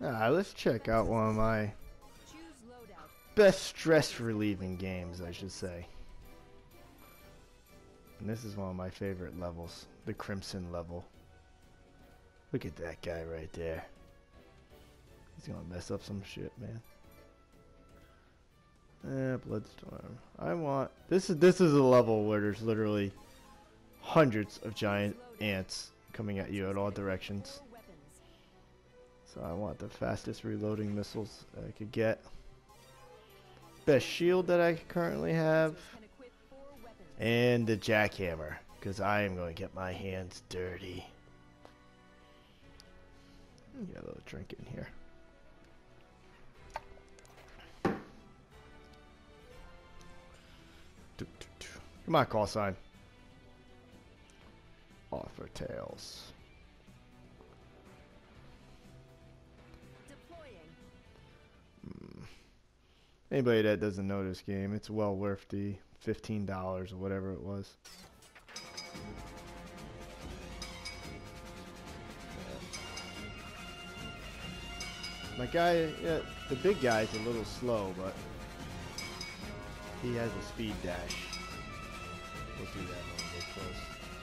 Let's check out one of my best stress relieving games, I should say. And this is one of my favorite levels, the Crimson level. Look at that guy right there. He's gonna mess up some shit, man. Bloodstorm. I want this is a level where there's literally hundreds of giant ants coming at you at all directions. So I want the fastest reloading missiles I could get. Best shield that I currently have. And the jackhammer, because I am going to get my hands dirty. Get a little drink in here. Come on, call sign. Offer tails. Anybody that doesn't know this game, it's well worth the $15 or whatever it was. My guy, yeah, the big guy's a little slow, but he has a speed dash. We'll do that when we get close.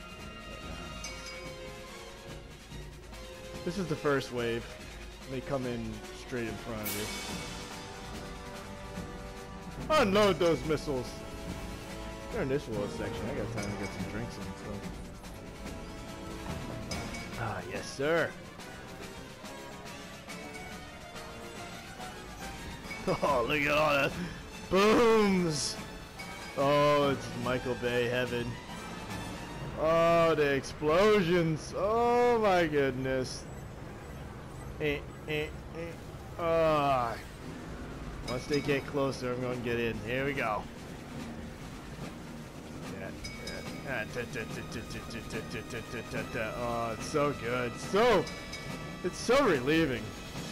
This is the first wave. They come in straight in front of you. Unload those missiles. They're in this little section. I got time to get some drinks in. So. Ah, yes, sir. Oh, look at all that booms. Oh, it's Michael Bay heaven. Oh, the explosions. Oh, my goodness. Oh. Once they get closer, I'm going to get in. Here we go. Oh, it's so good. It's so relieving.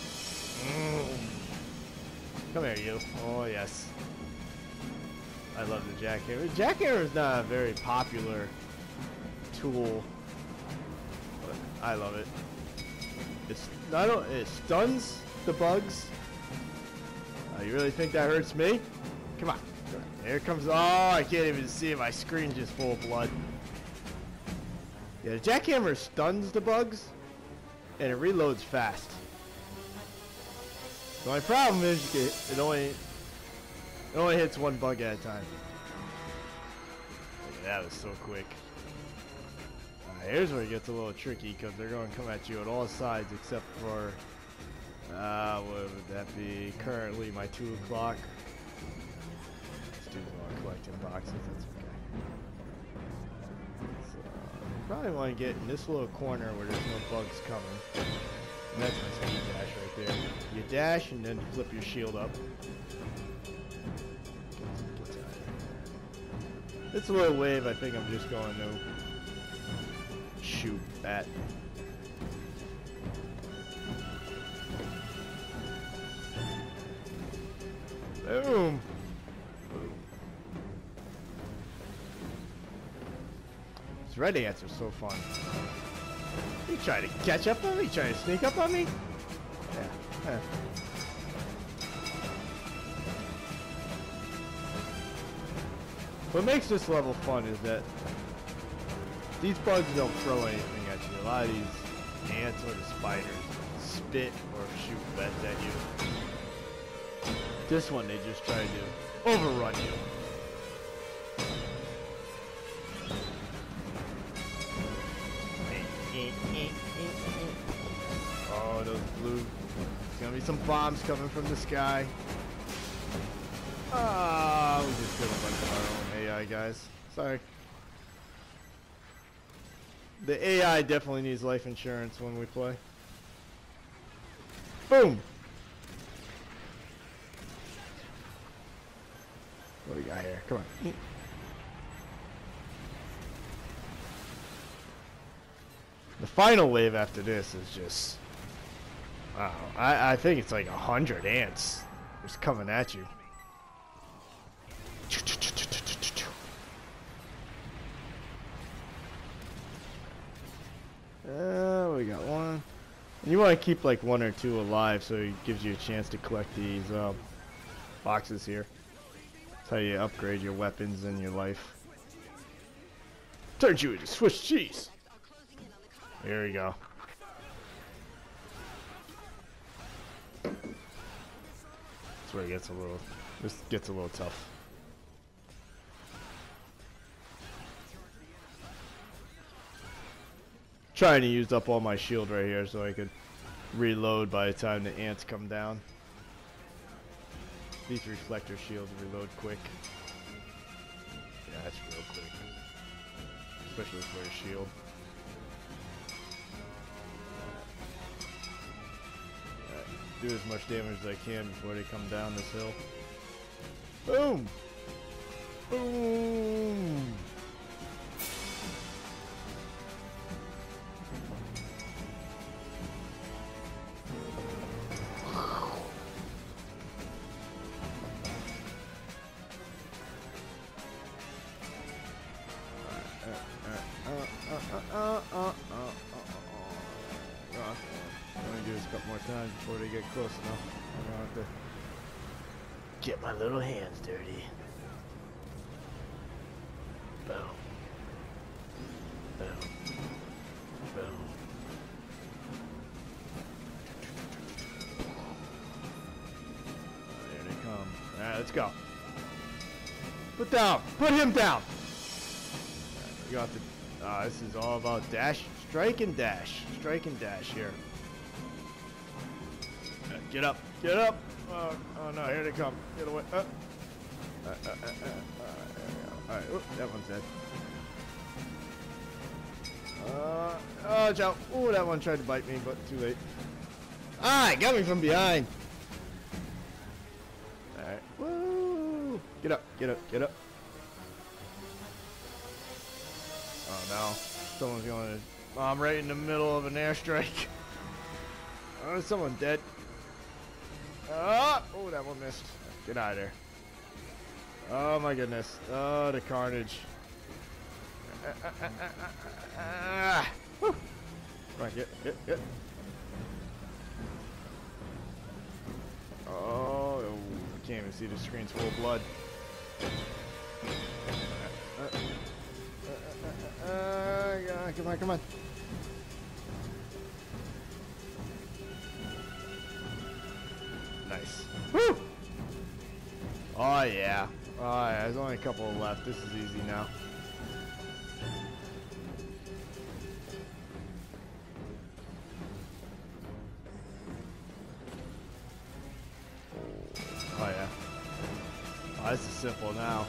Come here, you. Oh, yes. I love the jackhammer. The jackhammer is not a very popular tool, but I love it. It stuns the bugs. You really think that hurts me? Come on. Here comes. Oh, I can't even see it. My screen's just full of blood. Yeah, the jackhammer stuns the bugs, and it reloads fast. The only problem is it only hits one bug at a time. That was so quick. Here's where it gets a little tricky because they're going to come at you at all sides except for what would that be? Currently my 2 o'clock. Let's do more collecting boxes. That's okay. So, you probably want to get in this little corner where there's no bugs coming. And that's my speed dash right there. You dash and then flip your shield up. It's a little wave. I think I'm just going to shoot at. Boom. These red ants are so fun. You trying to catch up on me? You trying to sneak up on me? Yeah. What makes this level fun is that these bugs don't throw anything at you. A lot of these ants or the spiders spit or shoot vents at you. This one, they just try to overrun you. Oh, those blue. There's gonna be some bombs coming from the sky. Ah, we just killed a bunch of our own AI guys. Sorry. The AI definitely needs life insurance when we play. Boom! What do we got here? Come on. The final wave after this is just... Wow. I think it's like 100 ants just coming at you. We got one. You want to keep like 1 or 2 alive, so it gives you a chance to collect these boxes here. That's how you upgrade your weapons and your life. Turns you into Swiss cheese. Here we go. That's where it gets a little. This gets a little tough. Trying to use up all my shield right here so I could reload by the time the ants come down. These reflector shields reload quick. Yeah, that's real quick. Especially for a shield. Alright, do as much damage as I can before they come down this hill. Boom! Boom! I'm gonna do this a couple more times before they get close enough. I'm gonna have to get my little hands dirty. Boom. Boom. Boom. There they come. Alright, let's go. Put down! Put him down! You got to. This is all about dash, strike and dash here. Get up, get up! Oh no, here they come. Get away! Alright, that one's dead. Oh, Joe! Ooh, that one tried to bite me, but too late. Ah, it got me from behind. Alright, woo! Get up, get up, get up! Oh no, someone's going to... Oh, I'm right in the middle of an airstrike. Oh, someone dead. Oh, that one missed. Get out of there. Oh my goodness. Oh, the carnage. Come on, get. Oh, I can't even see the screen's full of blood. Come on. Nice. Woo! Oh yeah. Oh yeah, there's only a couple left. This is easy now. Oh yeah. Oh, this is simple now.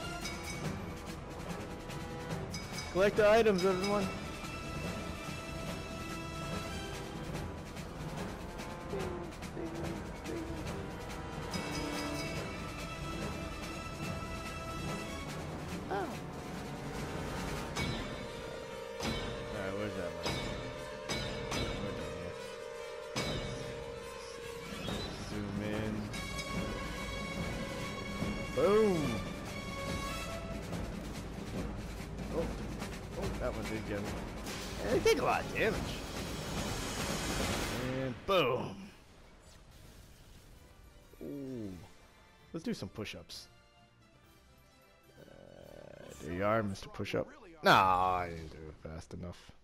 Collect the items, everyone. Alright, where's that one? We're done here. Zoom in. Boom! Oh, that one did get me. They take a lot of damage. And boom! Ooh. Let's do some push-ups. There you are, Mr. Push-Up. Nah, I didn't do it fast enough.